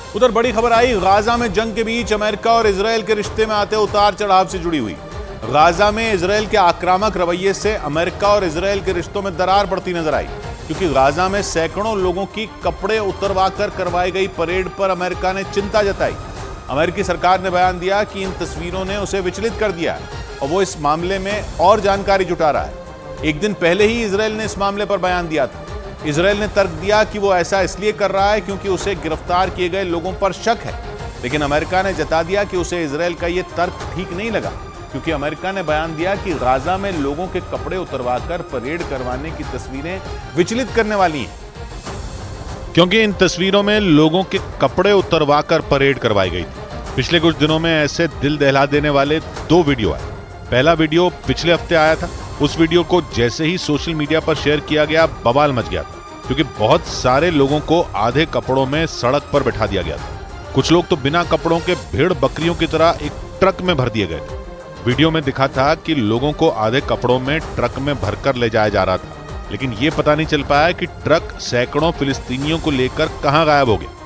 उधर बड़ी खबर आई गाजा में जंग के बीच अमेरिका और इजरायल के रिश्ते में आते उतार चढ़ाव से जुड़ी हुई। गाजा में इजरायल के आक्रामक रवैये से अमेरिका और इजरायल के रिश्तों में दरार बढ़ती नजर आई, क्योंकि गाजा में सैकड़ों लोगों की कपड़े उतरवाकर करवाई गई परेड पर अमेरिका ने चिंता जताई। अमेरिकी सरकार ने बयान दिया कि इन तस्वीरों ने उसे विचलित कर दिया है और वो इस मामले में और जानकारी जुटा रहा है। एक दिन पहले ही इजरायल ने इस मामले पर बयान दिया था। इजरायल ने तर्क दिया कि वो ऐसा इसलिए कर रहा है क्योंकि उसे गिरफ्तार किए गए लोगों पर शक है, लेकिन अमेरिका ने जता दिया कि उसे इजरायल का ये तर्क ठीक नहीं लगा, क्योंकि अमेरिका ने बयान दिया कि गाजा में लोगों के कपड़े उतरवाकर परेड करवाने की तस्वीरें विचलित करने वाली हैं, क्योंकि इन तस्वीरों में लोगों के कपड़े उतरवाकर परेड करवाई गई थी। पिछले कुछ दिनों में ऐसे दिल दहला देने वाले 2 वीडियो आए। पहला वीडियो पिछले हफ्ते आया था। उस वीडियो को जैसे ही सोशल मीडिया पर शेयर किया गया, बवाल मच गया था, क्योंकि बहुत सारे लोगों को आधे कपड़ों में सड़क पर बैठा दिया गया था। कुछ लोग तो बिना कपड़ों के भेड़ बकरियों की तरह एक ट्रक में भर दिए गए थे। वीडियो में दिखा था कि लोगों को आधे कपड़ों में ट्रक में भरकर ले जाया जा रहा था, लेकिन ये पता नहीं चल पाया कि ट्रक सैकड़ों फिलिस्तीनियों को लेकर कहां गायब हो गया।